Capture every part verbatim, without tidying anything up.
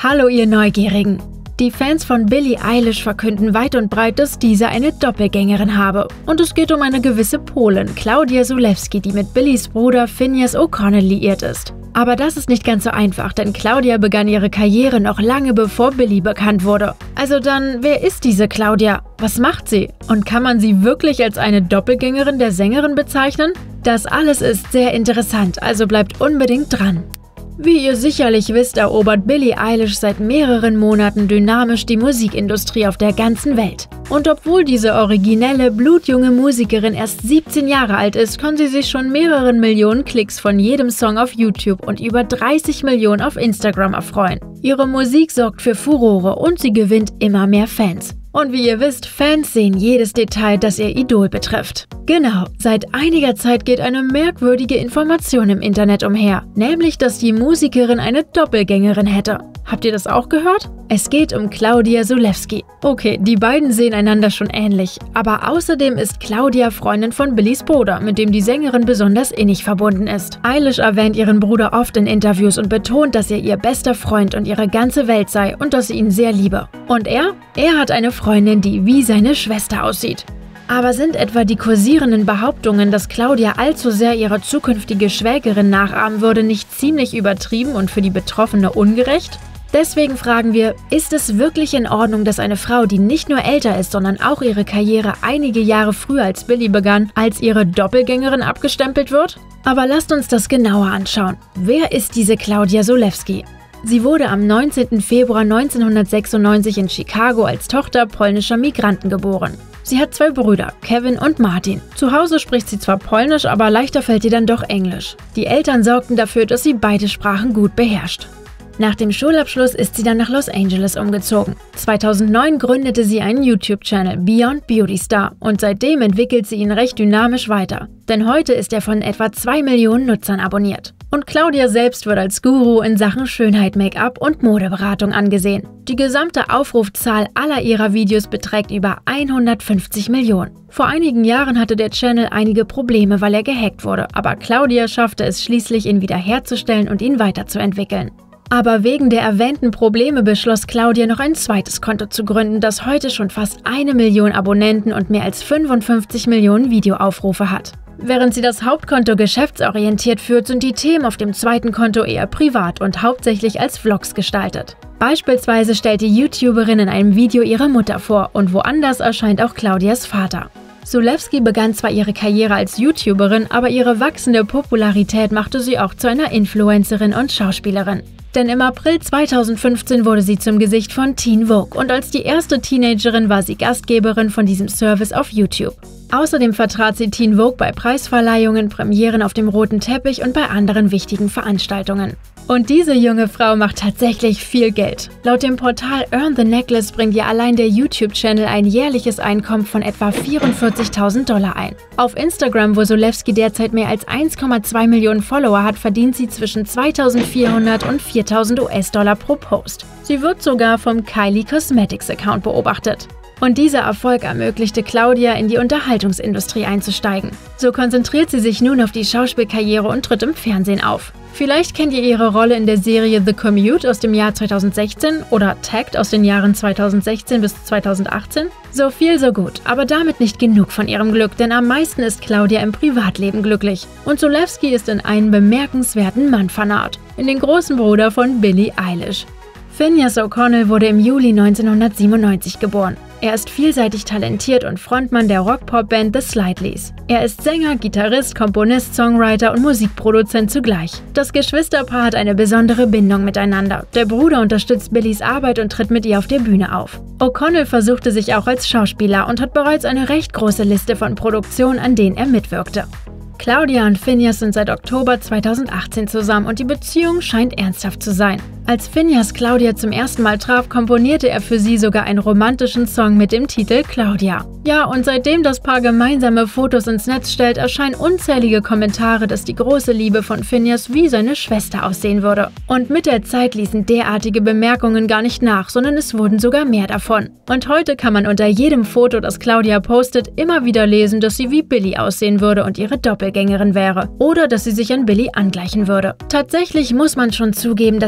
Hallo ihr Neugierigen! Die Fans von Billie Eilish verkünden weit und breit, dass diese eine Doppelgängerin habe. Und es geht um eine gewisse Polin, Claudia Zulewski, die mit Billies Bruder Finneas O'Connell liiert ist. Aber das ist nicht ganz so einfach, denn Claudia begann ihre Karriere noch lange bevor Billie bekannt wurde. Also dann, wer ist diese Claudia? Was macht sie? Und kann man sie wirklich als eine Doppelgängerin der Sängerin bezeichnen? Das alles ist sehr interessant, also bleibt unbedingt dran. Wie ihr sicherlich wisst, erobert Billie Eilish seit mehreren Monaten dynamisch die Musikindustrie auf der ganzen Welt. Und obwohl diese originelle, blutjunge Musikerin erst siebzehn Jahre alt ist, kann sie sich schon mehreren Millionen Klicks von jedem Song auf YouTube und über dreißig Millionen auf Instagram erfreuen. Ihre Musik sorgt für Furore und sie gewinnt immer mehr Fans. Und wie ihr wisst, Fans sehen jedes Detail, das ihr Idol betrifft. Genau, seit einiger Zeit geht eine merkwürdige Information im Internet umher, nämlich, dass die Musikerin eine Doppelgängerin hätte. Habt ihr das auch gehört? Es geht um Claudia Zulewski. Okay, die beiden sehen einander schon ähnlich, aber außerdem ist Claudia Freundin von Billies Bruder, mit dem die Sängerin besonders innig verbunden ist. Eilish erwähnt ihren Bruder oft in Interviews und betont, dass er ihr bester Freund und ihre ganze Welt sei und dass sie ihn sehr liebe. Und er? Er hat eine Freundin, die wie seine Schwester aussieht. Aber sind etwa die kursierenden Behauptungen, dass Claudia allzu sehr ihre zukünftige Schwägerin nachahmen würde, nicht ziemlich übertrieben und für die Betroffene ungerecht? Deswegen fragen wir, ist es wirklich in Ordnung, dass eine Frau, die nicht nur älter ist, sondern auch ihre Karriere einige Jahre früher als Billie begann, als ihre Doppelgängerin abgestempelt wird? Aber lasst uns das genauer anschauen. Wer ist diese Claudia Zulewski? Sie wurde am neunzehnten Februar neunzehnhundertsechsundneunzig in Chicago als Tochter polnischer Migranten geboren. Sie hat zwei Brüder, Kevin und Martin. Zu Hause spricht sie zwar Polnisch, aber leichter fällt ihr dann doch Englisch. Die Eltern sorgten dafür, dass sie beide Sprachen gut beherrscht. Nach dem Schulabschluss ist sie dann nach Los Angeles umgezogen. zweitausendneun gründete sie einen YouTube-Channel Beyond Beauty Star und seitdem entwickelt sie ihn recht dynamisch weiter. Denn heute ist er von etwa zwei Millionen Nutzern abonniert. Und Claudia selbst wird als Guru in Sachen Schönheit, Make-up und Modeberatung angesehen. Die gesamte Aufrufzahl aller ihrer Videos beträgt über hundertfünfzig Millionen. Vor einigen Jahren hatte der Channel einige Probleme, weil er gehackt wurde, aber Claudia schaffte es schließlich, ihn wiederherzustellen und ihn weiterzuentwickeln. Aber wegen der erwähnten Probleme beschloss Claudia noch ein zweites Konto zu gründen, das heute schon fast eine Million Abonnenten und mehr als fünfundfünfzig Millionen Videoaufrufe hat. Während sie das Hauptkonto geschäftsorientiert führt, sind die Themen auf dem zweiten Konto eher privat und hauptsächlich als Vlogs gestaltet. Beispielsweise stellt die YouTuberin in einem Video ihre Mutter vor und woanders erscheint auch Claudias Vater. Zulewski begann zwar ihre Karriere als YouTuberin, aber ihre wachsende Popularität machte sie auch zu einer Influencerin und Schauspielerin. Denn im April zweitausendfünfzehn wurde sie zum Gesicht von Teen Vogue und als die erste Teenagerin war sie Gastgeberin von diesem Service auf YouTube. Außerdem vertrat sie Teen Vogue bei Preisverleihungen, Premieren auf dem roten Teppich und bei anderen wichtigen Veranstaltungen. Und diese junge Frau macht tatsächlich viel Geld. Laut dem Portal Earn the Necklace bringt ihr allein der YouTube-Channel ein jährliches Einkommen von etwa vierundvierzigtausend Dollar ein. Auf Instagram, wo Zulewski derzeit mehr als eins Komma zwei Millionen Follower hat, verdient sie zwischen zweitausendvierhundert und viertausend US-Dollar pro Post. Sie wird sogar vom Kylie Cosmetics Account beobachtet. Und dieser Erfolg ermöglichte Claudia, in die Unterhaltungsindustrie einzusteigen. So konzentriert sie sich nun auf die Schauspielkarriere und tritt im Fernsehen auf. Vielleicht kennt ihr ihre Rolle in der Serie The Commute aus dem Jahr zweitausendsechzehn oder Tagged aus den Jahren zweitausendsechzehn bis zweitausendachtzehn. So viel, so gut, aber damit nicht genug von ihrem Glück, denn am meisten ist Claudia im Privatleben glücklich. Und Zulewski ist in einen bemerkenswerten Mann vernarrt, in den großen Bruder von Billie Eilish. Finneas O'Connell wurde im Juli neunzehnhundertsiebenundneunzig geboren. Er ist vielseitig talentiert und Frontmann der Rock-Pop-Band The Slidelys. Er ist Sänger, Gitarrist, Komponist, Songwriter und Musikproduzent zugleich. Das Geschwisterpaar hat eine besondere Bindung miteinander. Der Bruder unterstützt Billies Arbeit und tritt mit ihr auf der Bühne auf. O'Connell versuchte sich auch als Schauspieler und hat bereits eine recht große Liste von Produktionen, an denen er mitwirkte. Claudia und Finneas sind seit Oktober zweitausendachtzehn zusammen und die Beziehung scheint ernsthaft zu sein. Als Finneas Claudia zum ersten Mal traf, komponierte er für sie sogar einen romantischen Song mit dem Titel Claudia. Ja, und seitdem das Paar gemeinsame Fotos ins Netz stellt, erscheinen unzählige Kommentare, dass die große Liebe von Finneas wie seine Schwester aussehen würde. Und mit der Zeit ließen derartige Bemerkungen gar nicht nach, sondern es wurden sogar mehr davon. Und heute kann man unter jedem Foto, das Claudia postet, immer wieder lesen, dass sie wie Billie aussehen würde und ihre Doppelgängerin wäre. Oder dass sie sich an Billie angleichen würde. Tatsächlich muss man schon zugeben, dass die beiden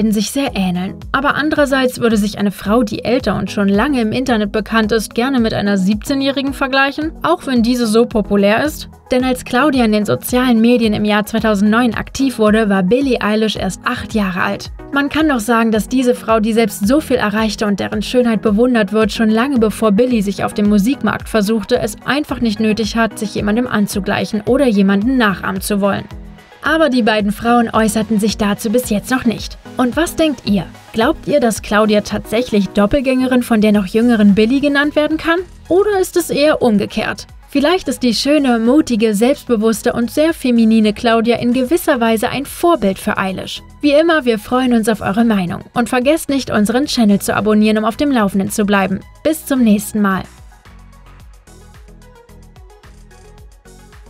beiden sich sehr ähneln. Aber andererseits würde sich eine Frau, die älter und schon lange im Internet bekannt ist, gerne mit einer siebzehnjährigen vergleichen, auch wenn diese so populär ist? Denn als Claudia in den sozialen Medien im Jahr zweitausendneun aktiv wurde, war Billie Eilish erst acht Jahre alt. Man kann doch sagen, dass diese Frau, die selbst so viel erreichte und deren Schönheit bewundert wird, schon lange bevor Billie sich auf dem Musikmarkt versuchte, es einfach nicht nötig hat, sich jemandem anzugleichen oder jemanden nachahmen zu wollen. Aber die beiden Frauen äußerten sich dazu bis jetzt noch nicht. Und was denkt ihr? Glaubt ihr, dass Claudia tatsächlich Doppelgängerin von der noch jüngeren Billie genannt werden kann? Oder ist es eher umgekehrt? Vielleicht ist die schöne, mutige, selbstbewusste und sehr feminine Claudia in gewisser Weise ein Vorbild für Eilish. Wie immer, wir freuen uns auf eure Meinung. Und vergesst nicht, unseren Channel zu abonnieren, um auf dem Laufenden zu bleiben. Bis zum nächsten Mal.